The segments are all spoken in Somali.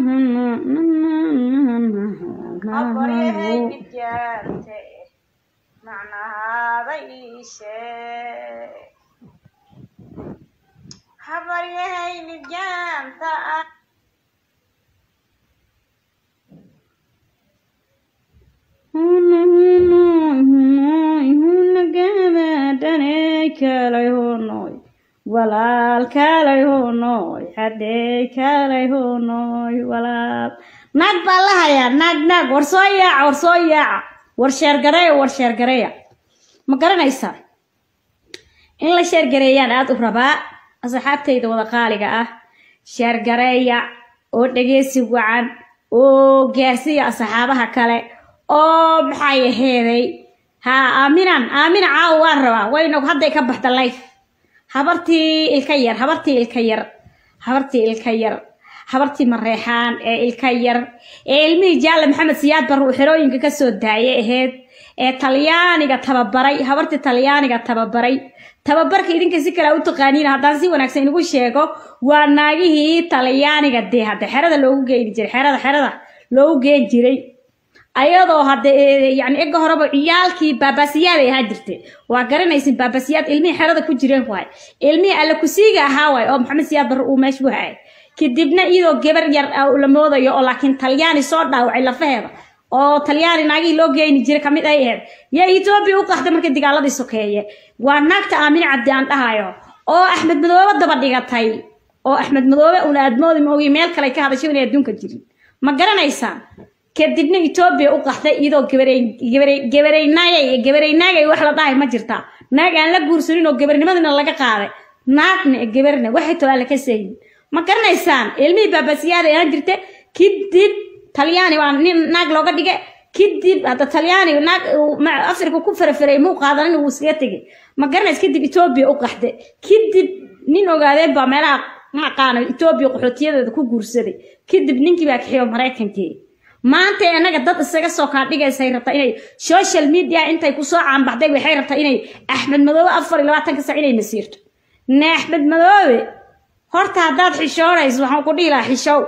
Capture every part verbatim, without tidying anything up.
habaryahay midjaante macnahaada ii sheeg habaryahay midjaanta walaal kaalay hoonoy hadday kaalay hoonoy walaal naag baa la hayaa naag naag war soo yaaca war soo yaaca war sheergareeya war sheergareeya ma garanaysaa in la sheergareeyaan aad u rabaa asxaabtayda wada qaaliga ah sheergareeya oo dhageysi wacan oo gaarsiiya asxaabaha kale oo maxay aheeday ha aaminan aamina caaw waan rabaa wayna hadday ka baxda life habartii ilka yar habartii ilka yar habartii ilka yar habartii mareexaan ee ilka yar ee ilmihii jaalle maxamed siyaad bar uu xirooyinka ka soo daayay aheyd ee talyaaniga tababaray habartii talyaaniga tababaray tababarka idinka si kale u taqaaniin haddaan si wanaagsan inagu sheego waa naagihii talyaaniga dee hadda xerada loogu geeyni jiray xerada xerada loogu geen jiray ayadoo hadda yani ega horeba ciyaalkii baabasiyaad ay ahaa jirtay waa garanaysin baabasiyaad ilmihii xerada ku jireen waay ilmihii alla kusiiga ahaa waay oo maxamed siyaad bar uu meesha wahay kadibna iyadoo gabar yar la moodayo oo laakiin talyaani soo dhaawacay lafaheeda oo talyaani naagihii loo geeyni jiray kamid ay ahayd yaa Itoobiya u qaxday markii dagaaladii sokeeye waa naagta Aamina Cabdi aan dhahayo oo Axmed Madoobe daba dhigatay oo Axmed Madoobe una admoodi ma ogi meel kale ka hadashay inay adduunka jirin ma garanaysaan kadibna Itoobiya u qaxday iyadoo gabaray gabaray gabaraynaayay gabaraynaagay wax la dhahay ma jirta naag aan la guursanin oo gabarnimadana laga qaaday naagna gabarna waxay toala ka sayin ma garanaysaan ilmihii baabasiyaad ay jirtay kadib talyaani waa nin naag looga dhigay kadib hada talyaani naag Afrika ku farfaray muu qaadan inuu iska tagay ma garanays kadib Itoobiya u qaxday kadib nin ogaadeen ba meelaha ma qaano Itoobiya qaxootiyadeeda ku guursaday kadib ninkii baa kaxiyo Mareykankii maanta anaga dad isaga soo ka dhigaysay rabta inay social media intay ku soo caan baxday waxay rabta inay Axmed Madoobe afar iyo labaatan saac inay masiirto na Axmed Madoobe horta hadaad xishoorayso waxaan ku dhihi lahaa xishow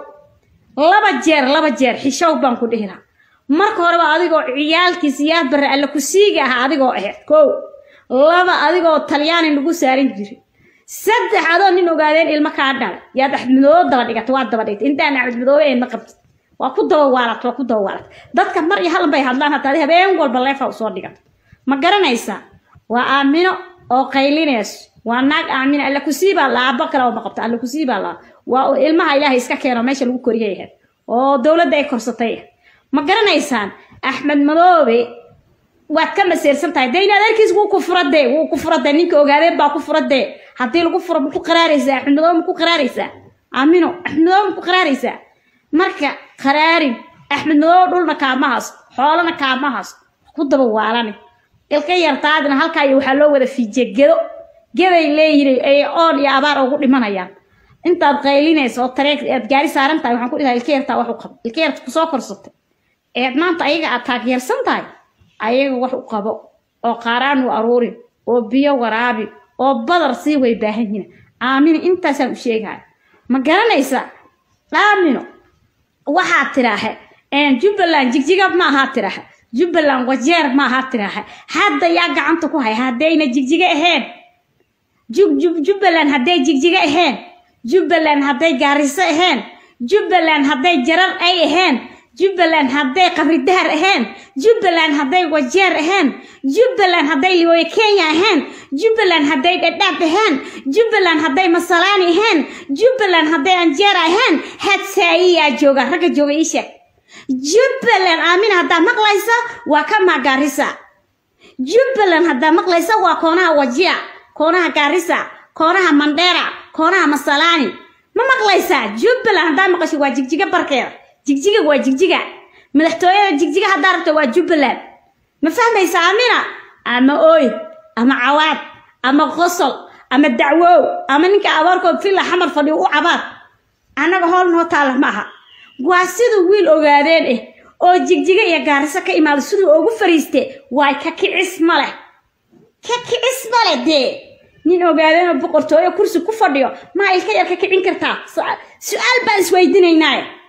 laba jeer laba jeer xishow baan ku dhihi lahaa marka hore waa adigoo ciyaalkii siyaad bar alla ku siiga ah adigoo ahayd koow laba adigoo talyaani lagu saarin jiray saddex adoo nin ogaadeen ilmo ka dhalay yaa Axmed Madoobe daba dhigata waa daba dhigtay intaan Axmed Madoobe ay ma qabtay waa ku dawa waalat waa ku dawa waalat dadka mar iyo hal bay hadlaan hataa habeen walba leefa u soo dhigan ma garanaysa waa Aamino oo qaylinees waa naag Aamina alla ku siiba la aba kala oo qabta alla ku siiba la waa ilmaha Ilaahay iska keeno meesha lagu koriyay oo dawladda ay korsatay ma garanaysaan Axmed Madoobe waad ka maseersan tahay deyn adeerkiis wuu ku furaday wuu ku furaday ninka ogaadeen baa ku furaday hadii lagu furo ku qaraaraysa Axmed Madoobe ku qaraaraysa Aamino Axmed Madoobe ku qaraaraysa marka qaraari Axmed Madoobe dhulna kaamahaas xoolana kaamahaas ku daba waalane ilka yartaadna halka ay waxa loo wada fiijeedo gaday leeyay ay oon iyo abaar ugu dhimanayaan intaad qaylinayso tareek aad gaari saaran tahay waxaan ku dhigaa ilka yartaa wax u qabo ilka yarta ku soo korsatay ee maanta ayaga aad taageersan tahay ayaga wax u qabo oo qaaraan u aruurin oo biyo waraabi oo badar sii way baahan yihiin Aamina intaas aan u sheegay ma garanaysa Aamino waxaa tiraahay een Jubbaland jigjiga ma aha tiraahay Jubbaland wajeer ma aha tiraahay hadda yaa gacanta ku hay hadayna jigjiga ahayn jub jub Jubbaland haday jigjiga ahayn Jubbaland haday Gaarisa ahayn Jubbaland haday jarar ay ahayn Jubbaland haday Qabridahar ahayn Jubbaland haday wajeer ahayn Jubbaland haday Liwaya Kenya ahayn Jubbaland haday Dhadhaab ahayn Jubbaland haday Masalaani ahayn Jubbaland haday Anjeera ahayn hadsaiya jooga raga jooga isha Jubbaland Aamina hadaa maqlaysa waa ka Gaarisa Jubbaland hadaa maqlaysa waa koonaha wajiya koonaha Gaarisa koonaha Mandera koonaha Masalaani ma maqlaysa Jubbaland hadaa maqasho waa jigjiga barkeeda jigjiga waa jigjiga madaxtooyada jigjiga hadaa rabto waa Jubbaland ma fahmaysa Aamina ama ooy ama cawaad ama qosol ama dacwo ama ninka abaarkood filla xamar fadhi u cabaad anaga hool noo taala ma aha waa sidoo wiil ogaadeen eh oo jigjiga iyo Gaarisa ka imaado sidoo ugu fariiste way ka kicis male ka kicis male de nin ogaadeen oo boqortooyo kursi ku fadhiyo ma ilka yar ka kicin kartaa su'aal baan isweydiinaynaa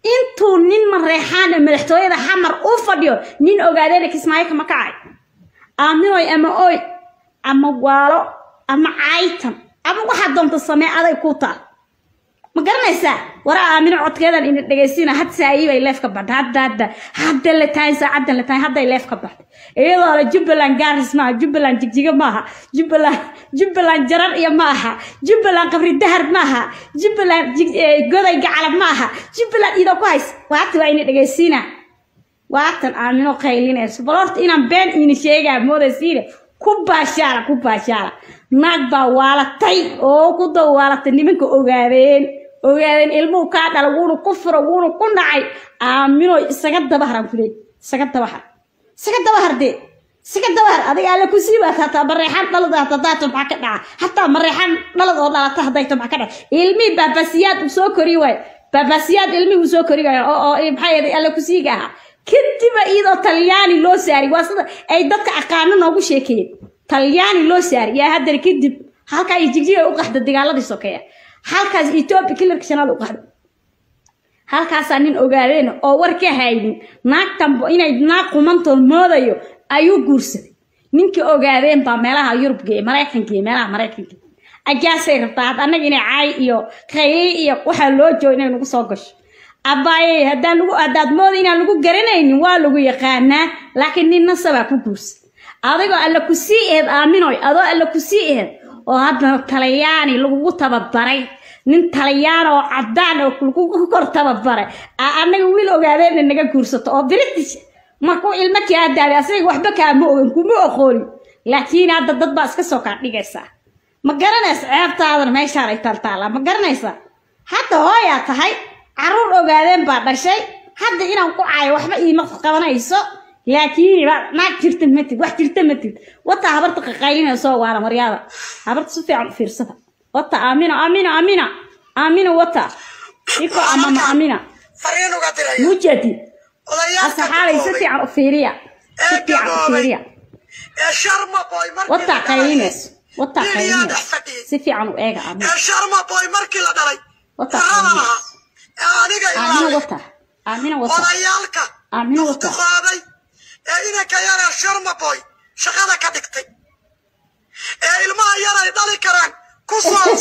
intuu nin mareexaan madaxtooyada xamar u fadhiyo nin ogaadeen kismaayo kama kacay aaminoy ama oy ama waalo ama caytan ama waxa doonta samee aday ku taal ma garanaysaa wara aamino codkeedan in dhageysina had saayib ay leef ka bad hadda hadda hadda la taay saacada la taay hadda ay leef ka bad iyadoo la Jubbaland gaaris ma Jubbaland jigjiga maaha Jubbaland Jubbaland jarar iyo maaha Jubbaland qabri dahar maaha Jubbaland goday gacalab maaha Jubbaland ido ku hays waati waa in dhageysina waatan aamino qaylinayso balorta inaan been in sheegaa moodaysiina ku baashaara ku baashaara naag baa waalatay oo ku dawaalatay nimanka ogaadeen ogaadeen ilmuhu ka dhala wuuna ku furo wuuna ku dhacay aamino isaga dabaharan kulay isaga dabahar isaga dabaharde isaga dabahar adiga alla ku siiba taa mareexan dhalada taa daato maxaa ka dhaca hatta mareexan dhalada oo dhalata hadayto maxaa ka dhaca ilmi baabasiyaad u soo kori way baabasiyaad ilmi u soo kori way oo maxay yahay alla ku siiga كتبا إذا طلياني لو ساري واسطة أي دتك أقارن نوجو شيكين طلياني لو ساري يا هذا الكذب هالك يجيجي وقحد الدجالة دي سكية هالك إيتوبي كلر كشنال وقحد هالك سنين أوجارين أو وركه هايين ناك تنبو إنا ناك ومنتو الماضيو أيو جورسد منك أوجارين بعملها يوروب جي مريكان جي ملا مريكان جي أجاسر بعد أنا جيني عاي إيو خيي إيو وحلو جوينا نقصاقش أباي هذا لو هذا مودينا لو جرينا والو يقانا لكن الناس سبب كوس أذا قال كوسيه آمنوي أذا قال كوسيه وهذا تلياني لو تبى بري نين تليان أو عدان أو كل كل كر تبى بري أنا قويل وقاعدين إنك كورسات أو بريتش ما كو علمك يا داري أصلي واحد كامو كمو أخوري لكن هذا ضد بس كسوكا نيجسا ما قرنا سعيب تعذر ما يشارع تلتالا ما قرنا يسا حتى هو يا تهاي عرور ogaadeen baa dhashay hadda inaan ku caayo waxba iima qabanayso laakiin ma jirta matid wax jirta matid wata habarta qaqaylinayso waana maryaada habarta si fiican fiirsada wata aamina aamina aamina aamina wata iko ama aamina fariino gaadiray mujadi asaxaabay si fiican u fiiriya si fiican u fiiriya ee sharma boy markii wata qaylinayso wata qaylinayso si fiican u eega aamina ee sharma boy markii la dhalay wata آمنة وطا آمنة وطا وديالك آمنة وطا قاضي إنك يرى شرم بوي شغالة كدكتي الماء يرى يضل كران كوسوس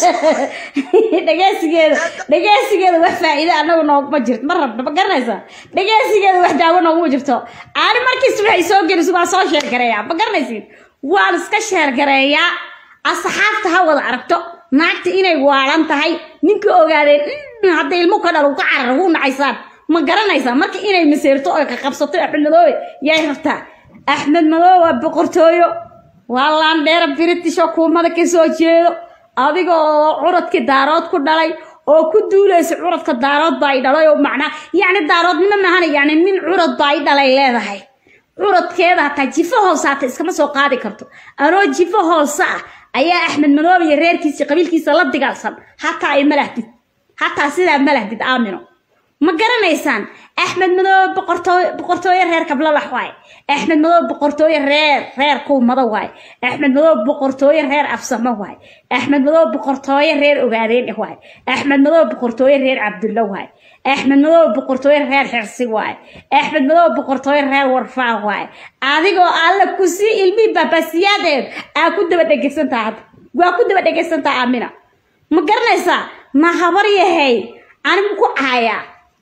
دقاسي كده دقاسي كده وحفا إذا أنا ونوق مجرد مرة بقرنا إذا دقاسي كده وحدا ونوق مجرده أنا مركز سبع يسوق يسوق صار شهر قرية بقرنا يصير وارس كشهر قرية أصحاب تهود عرفته naagta inay waalan tahay ninka ogaadeen hadda ilmo ka dhalo ka carar uu nacaysaan ma garanaysaa markii inay miseerto oo ka qabsato Axmed Madoobe yaay rabtaa Axmed Madoobe waa boqortooyo wallaan dheer British xukuumadda ka soo jeedo adigoo curadka daarood ku dhalay oo ku duulaysa curadka daarood baa dhalay oo macna yaani daaroodnimo ma ahan yaani min curad baa dhalay leedahay curadkeeda hataa jifo hoosaata iskama soo qaadi karto anoo jifo hoosa ayaa Axmed Madoobe iyo reerkiisa qabiilkiisa la dagaalsan hatta ay malahdid hatta sida malahdid aamino ma garanaysaan Axmed Madoobe boqortooy boqortooy reer kabla la xwaay Axmed Madoobe boqortooy reer reer ku mada waay Axmed Madoobe boqortooy reer afsama waay Axmed Madoobe boqortooy reer ogaadeen waay Axmed Madoobe boqortooy reer Cabdulla waay Axmed Madoobe boqortooy reer xirsi waay Axmed Madoobe boqortooy reer warfaa waay adigoo alla ku si ilmi babasiyadeed aa ku daba dhageysantaa waa ku daba dhageysantaa aamina ma garanaysaa ma habar yahay anigu ku caaya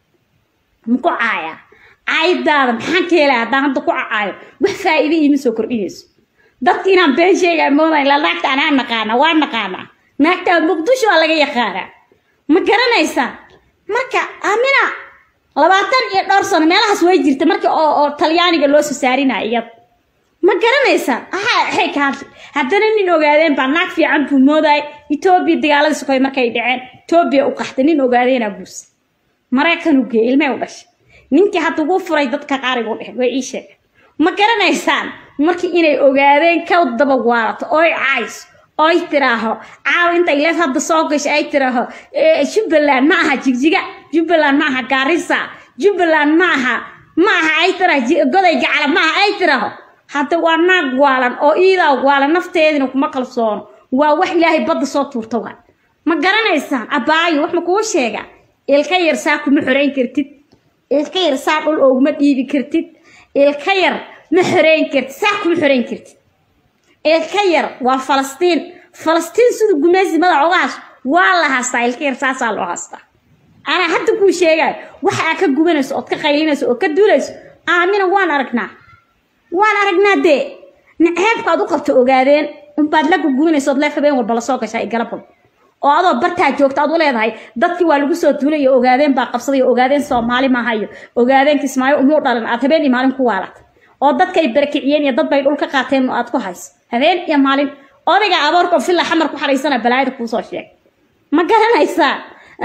ma ku caaya aydaada maxaan ka helaa haddaan hadda ku caayo wax faa'iido iima soo kordhinayso dadka inaan been sheegaa moodayn la naagta anaa naqaana waa naqaana naagta muqdisho waa laga yaqaanaa ma garanaysaa marka aamina labaatan iyo dhowr sano meelahaas way jirta markii oo oo talyaaniga loo soo saarinayo iyad ma garanaysaa aha hay ka haddana nin ogaadeen baa naag fiican buu mooday Ethiopia dagaalada soo markay dhaceen Ethiopia u qaxtay nin ogaadeen abuus Mareykan u geey ilmo u dhashay ninkii hadda ugu furay dadka qaariga u dhahay way ii sheeg ma garanaysaan markii inay ogaadeen ka daba waarato oo cays oo tiraaho caaw inta ilaa hadda soo gashay ay tiraaho Jubbaland ma aha jigjiga Jubbaland ma aha Garissa Jubbaland ma aha ma aha ay tiraaho goday gacala ma aha ay tiraaho hadda waa naag waalan oo iida waalan nafteedina kuma qalsoon waa wax Ilaahay badda soo tuurto waa ma garanaysaan abaayo wax ma ku sheega ilka yar saa kuma xoreyn kartid الخير ساقل أو مدي بكرتد الخير محرين كرت ساق محرين كرت الخير وفلسطين فلسطين سود جمازي ما عواش والله هستا الخير ساسال وهستا أنا حتى كل شيء وح أكد جمانس أو كخيلينس أو كدولس آمين وانا ركنا وانا ركنا ده نحب قادو قبت أوجادين وبعد لك جمانس أو لفه بين والبلاصاق شيء قلبهم oo adoo bartaa joogta aad u leedahay dadkii waa lagu soo duulay ogaadeen baa qabsaday ogaadeen Soomaali ma hayo ogaadeen kismaayo umu dhalan aad habeen maalin ku waalat oo dadkay barkiciyeen iyo dad bay dhulka qaateen oo aad ku hays habeen iyo maalin odayga aboorka filla xamar ku xariisana balaayada ku soo sheeg ma garanaysaa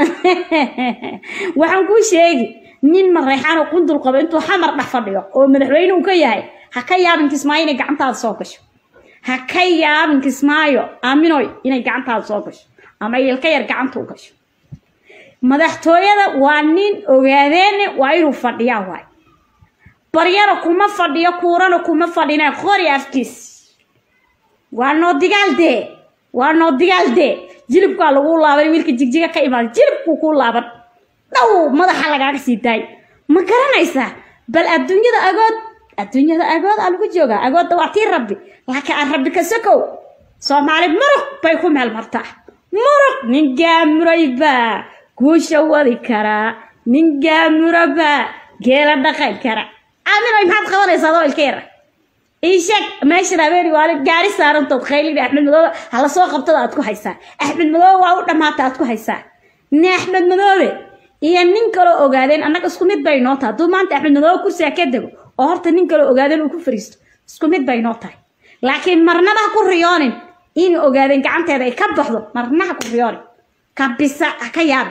waxaan ku sheegi nin mareexan oo qundul qabo intuu xamar dhax fadhiyo oo madaxweyne uu ka yahay ha ka yaabin kismaayo inay gacantaada soo gasho ha ka yaabin kismaayo aaminoy inay gacantaada soo gasho ama ilka yar gacanta u gasho madaxtooyada waa nin ogaadeen waa inuu fadhiyaa waay baryaro kuma fadhiyo kuurana kuma fadhina qori afkiis waa noo digaalde waa noo digaalde jilibka lagu laabay wiilka jigjiga ka imaad jilibku ku laaban dhaw madaxa lagaaga sii daay ma garanaysaa bal adduunyada agood adduunyada agood aan ugu jooga agood waa tii rabbi laakiin aan rabbi ka sakow Soomaali maraq bay ku meel martaa مرق نجا مريبا كوشة وذي كرا نجا مربا جيرا دخل كرا عامل أي محد خوالي صدق الكيرة إيشك ماشي رابيري والد جاري سارن تتخيلي أحمد مدوبة على سوق بطلع أتكو حيسا أحمد مدوبة وأولا ما تأتكو حيسا نا أحمد مدوبة إيا ننكرو أوغادين أنك اسكمت بينوتا دو ما أنت أحمد مدوبة كرسي أكدبو وهرت ننكرو أوغادين وكو فريستو اسكمت بينوتا لكن مرنبا كو ريونين إن أوجادين كعنت هذا يكبحه مرناها كفيوري كبسة كياب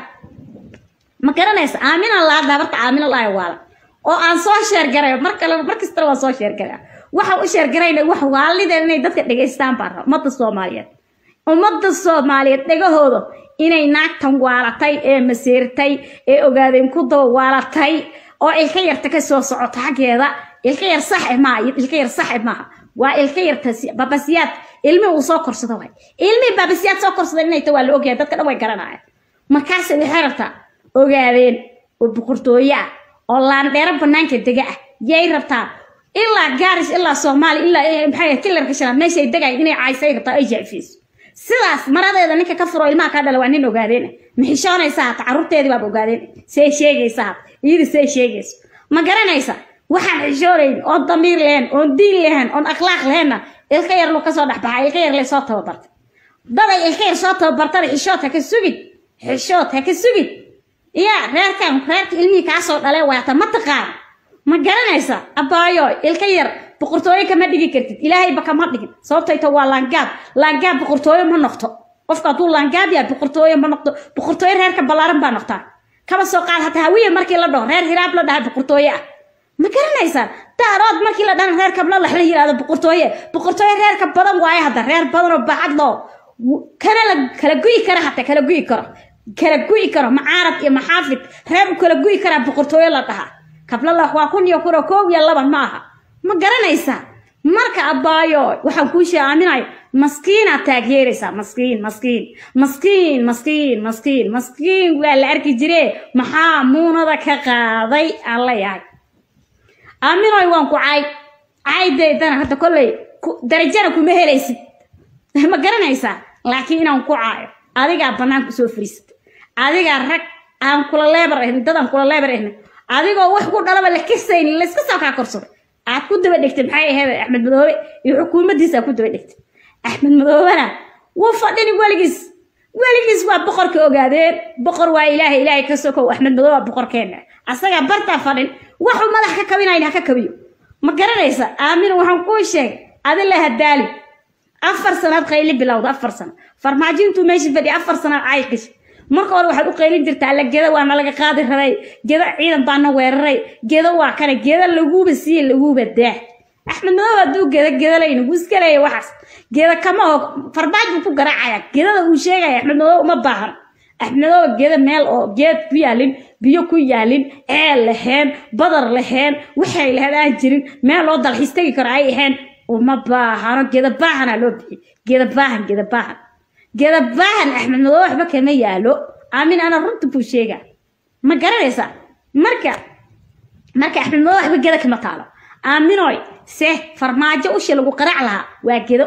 ما كنا ناس آمين الله ده برت آمين الله يوالا أو أن صاشر جري مركل مركز ترى صاشر جري واحد وشر جري واحد والي ده إنه يدك دقيستان برا مد الصوماليات ومد الصوماليات دقه هذا إنه يناك تنقوالا تاي مسير تاي أوجادين كده والا تاي أو الخير تكسو صعود حق هذا الخير صح ما الخير صح ما والخير تسي بابسيات ilmi uu soo korsado way ilmi baabisiyaad soo korsado inay tahay la ogyahay dadka dhan way garanayaan markaas ay xirta ogaadeen oo boqortooya oo laan dheer banaanka dega ah yay rabtaa ilaa gaaris ilaa Soomaali ilaa maxay killarka shan meesha ay degay inay caysay rabtaa ay jaafiis sidaas maradeeda ninka ka furo ilmaha ka dhalay waa nin ogaadeen mixishoonaysaa tacarurteedii baa ogaadeen say sheegaysaa iyada say sheegayso ma garanaysaa waxaan xishooreyn oo damiir leen oo diin leen oo akhlaaq leen الخير لو كسر دحبها الخير اللي صوته وبرت ضل الخير صوته وبرت حشوت هك السجد حشوت هك السجد يا غير كم غير إلمي كاسر عليه ويعطى ما تقع ما جرنايسا أبايو الخير بقرطوي كما دقي كرت إلهي بك ما دقي صوته يتوه لانجاب لانجاب بقرطوي ما نقطه وفق طول لانجاب يا بقرطوي ما نقطه بقرطوي غير كبلارم بنقطه كما سوقات هتهويه مركي لده غير هراب لده بقرطوي ما garanaysaa taarad markii la dhan reer kabla la xiriirado boqortooye boqortooye reer ka badan waay hada reer badan oo bacad loo kana la kala guyi kara hatta kala guyi kara kala guyi kara maarad iyo maxaafid reer kala guyi kara boqortooye la dhaha kabla la waa kun iyo kuro koob iyo laba maaha ma garanaysaa marka abaayo waxaan ku sheegaynay maskiina taageeraysa maskiin maskiin maskiin maskiin maskiin maskiin waa la arki jiray maxaa muunada ka qaaday alla yahay آمين ويوانكو عاي عاي ده دانا حتى كله درجانا كو مهليسد ما قرنايسا لكن انكو عاي اديغا بنانكو سو فريست اديغا رك ان كولا ليبر ان ددان كولا ليبر ان اديغا wax ku dhalaba la kisay la iska soo ka korsado aad ku daba dhigtay maxay ahayd Axmed Madoobe iyo xukuumadiisa ku daba dhigtay Axmed Madoobena wuu fadhini waligiis waligiis waa boqorka ogaadeen boqor waa ilaahay ilaahay ka soo ko Axmed Madoobe boqorkeena asaga barta fadhin waxu madax ka kabinayna ka kabiyo ma garanaysa aamin waxaan ku sheeg adila hadaali afar sanad qayli bilowd afar sanad farmaajintu meeshii fadhi afar sanad cayqish marka hore waxaad u qaylin jirtaa la geeda waana laga qaadi rabay geeda ciidan baana weeraray geeda waa kana geeda lagu basiin lagu badaa Axmed Madoobe duu geeda geeda layna guuskalay waxas geeda kama farbaaj ku garaacaya geedada uu sheegay Axmed Madoobe ma baahan Axmed Madoobe geeda meel oo geed ku yaalin biyo ku yaalin ee lahayn badar lahayn waxay lahayn jirin meel loo dalxiistay karo ay ahayn oo ma baahano geeda baahana loo bixi geeda baahan geeda baahan geeda baahan Axmed Madoobe waxba kama yaalo aamin ana runta buu sheegay ma garanaysa marka marka axmed madax ba geda kama taalo aaminoy se farmaajo usha lagu qaraac lahaa waa gedo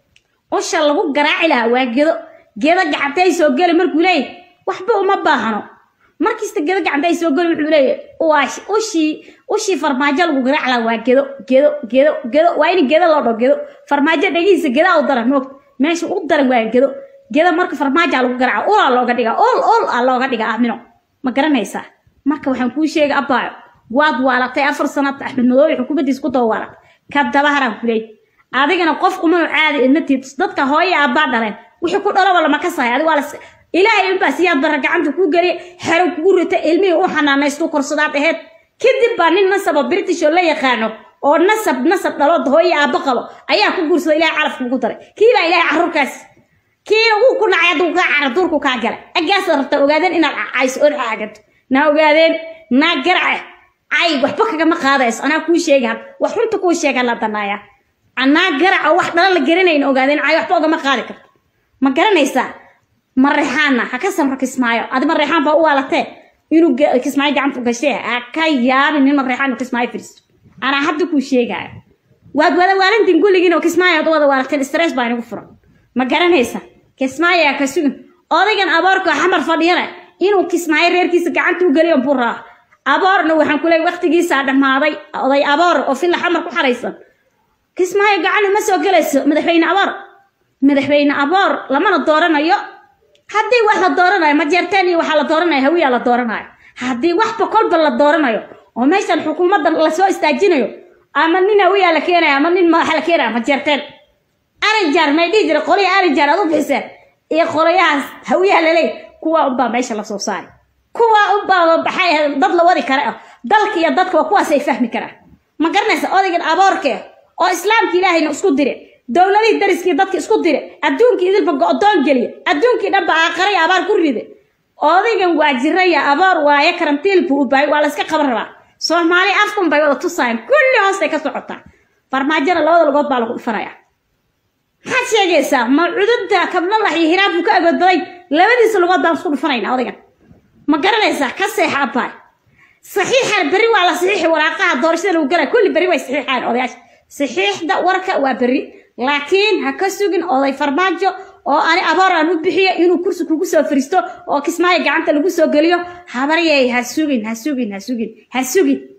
usha lagu garaaci lahaa waa gedo geda gacantay soo gali markuu leeyahay waxba uma baahano markista geda gacantay soo gali wuxuu leeyahay waash ushi ushi farmaajo lagu garaac lahaa waa gedo gedo gedo gedo waa in geda loo dhaw gedo farmaajo dhagiisa geda u daran moog meesha u daran waa gedo geda marka farmaajo lagu garaaco oo looga dhiga ol ol looga dhiga aamino ma garanaysaa marka waxaan kuu sheegay abaayo waad waalatay afar sanad axmed madoobe xukuumaddiis ku dawaalat ka daba haran kulay adigana qof kuma caadi ilmatiid dadka hooyo aabba dhaleen wixii ku dhalo wala ma ka sahay adiga wala ilaahay in baasiyaad bar gacanta ku gari xero ku rita ilmi u xanaanaysto korsadaad aheed kadib baa nin nasab British oo la yaqaano oo nasab nasab dhalo hooyo aabba qabo ayaa ku guursaday ilaahay calaf ku daray kiiba ilaahay carruurkaas kii uu ku nacay duu ka carruurku ka galay agaas rabta ogaadeen inaad cayso oo xaagad na ogaadeen na garcay ay waxba kaga ma qaadays ana ku sheegan wax runta ku sheegan la danaaya ana garca wax dhala la garanayna ogaadeen ay waxba uga ma qaadi karto ma garanaysaa marixaana ha ka samra kismaayo adi marixaan ba u waalatay inuu kismaayo gacanta gashay ka yaabin in marixaan kismaayo firis ana hadda ku sheegay waad wada waalantin guligiina kismaayo wada waalatay stress baa inagu furan ma garanaysaa kismaayo ka sugan odaygan abaarka xamar fadhiyana inuu kismaayo reerkiisa gacanta u galiyo buraa abaarna waxaan ku leeyahay waqtigiisa dhamaaday oday abaar oo fil xamar ku xareysan kismaayo gacan ma soo galayso madaxweyne abaar madaxweyne abaar lama dooranayo hadii wax la dooranayo ma jeerteen iyo waxa la dooranayo hawiya la dooranayo hadii wax boqolba la dooranayo oo meeshan xukuumadda la soo istaajinayo ama nin hawiya la keenayo ama nin ma xal keenayo ma jeerteen arinjar ma dhijir qoliya arinjar adu bixisay ee qoliyaas hawiya la leey kuwa u baa meesha la soo saaray kuwa u baa baxay dad la wadi kara dalka iyo dadka kuwaas ay fahmi karaan ma garanaysa odaygan abaarka oo islaamka ilaahayna isku diray dawladii dariskii dadka isku diray adduunkii idilba go'doon galiye adduunkii dhanba aqaray abaar ku riday odaygan waa jiraya abaar waaye karantiil buu u baay waa la iska qaban rabaa Soomaali afkan bay wada tusayeen kulli hoostay ka socotaa farmaajada labada lugood baa lagu dhufanaya maxaa sheegaysaa ma cudurda kabla la hiraabku ka agoodbay labadiisa lugood baan isku dhufanayna odaygan ما قرنيسا كسيح أباي صحيح البري ولا صحيح وراقها دورشة لو قرأ كل بري وصحيح عن أودياش صحيح ده وركة وبري لكن هكسوجن أودي فرماجو أو أنا أبارا نبحيه إنه كرس كوكوسو فريستو أو كسماي جعنت لوكوسو قليو حبريه هسوجن هسوجن هسوجن هسوجن